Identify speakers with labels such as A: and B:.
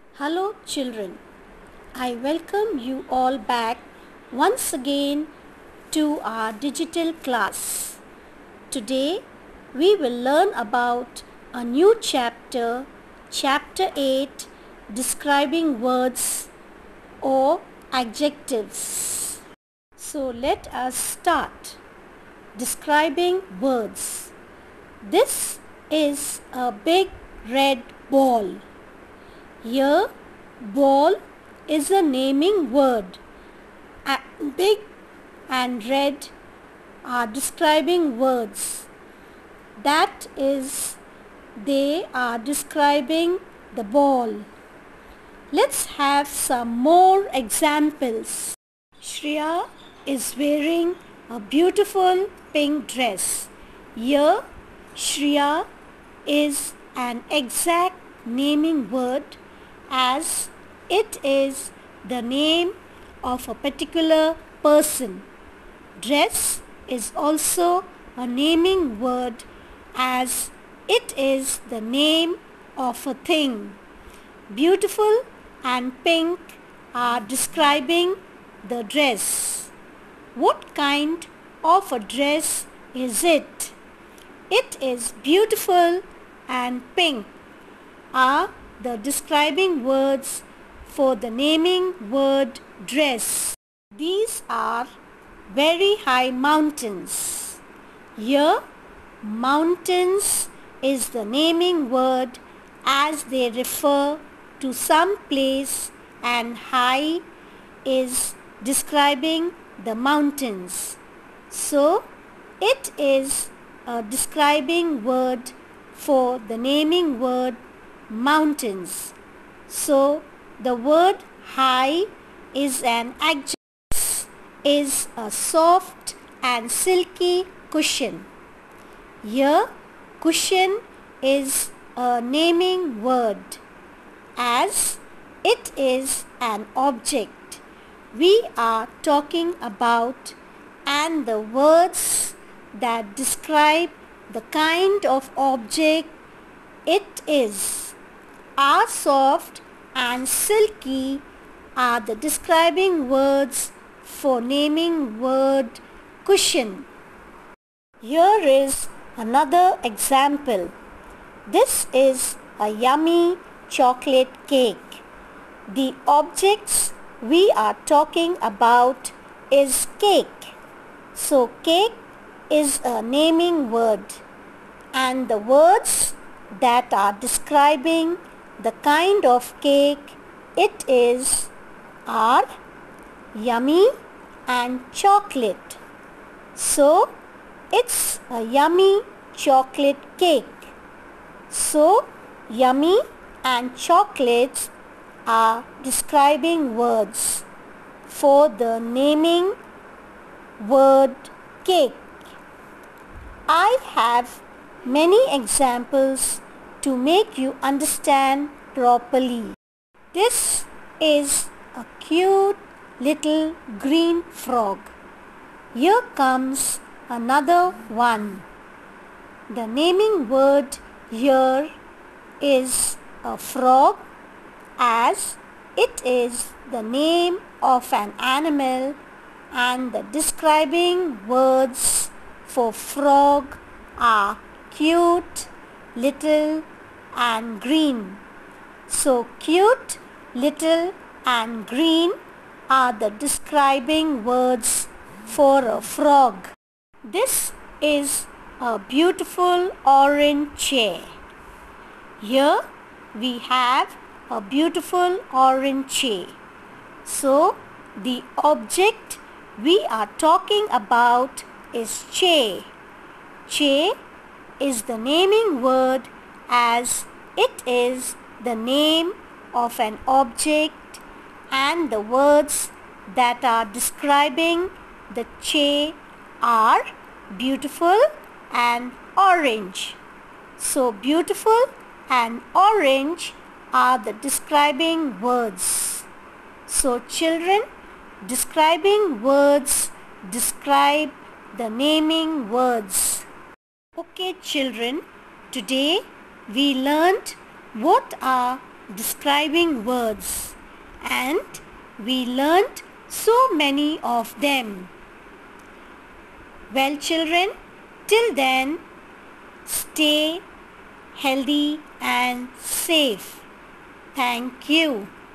A: Hello children, I welcome you all back once again to our digital class. Today we will learn about a new chapter, chapter 8, describing words or adjectives. So let us start. Describing words. This is a big red ball. Here, ball is a naming word. Big and red are describing words. That is, they are describing the ball. Let's have some more examples. Shreya is wearing a beautiful pink dress. Here, Shreya is an exact naming word as it is the name of a particular person. Dress is also a naming word as it is the name of a thing. Beautiful and pink are describing the dress. What kind of a dress is it? It is beautiful and pink are the describing words for the naming word dress. These are very high mountains. Here, mountains is the naming word as they refer to some place and high is describing the mountains. So, it is a describing word for the naming word mountains. So, the word high is an adjective, is a soft and silky cushion. Here, cushion is a naming word as it is an object we are talking about, and the words that describe the kind of object it is are soft and silky are the describing words for naming word cushion. Here is another example. This is a yummy chocolate cake. The objects we are talking about is cake. So cake is a naming word, and the words that are describing the kind of cake it is are yummy and chocolate. So it's a yummy chocolate cake. So yummy and chocolates are describing words for the naming word cake. I have many examples to make you understand properly. This is a cute little green frog. Here comes another one. The naming word here is a frog as it is the name of an animal, and the describing words for frog are cute, little and green. So cute, little and green are the describing words for a frog. This is a beautiful orange chair. Here we have a beautiful orange chair. So the object we are talking about is chair. Chair is the naming word as it is the name of an object, and the words that are describing the chair are beautiful and orange. So beautiful and orange are the describing words. So children, describing words describe the naming words. Okay children, today we learned what are describing words, and we learned so many of them. Well, children, till then, stay healthy and safe. Thank you.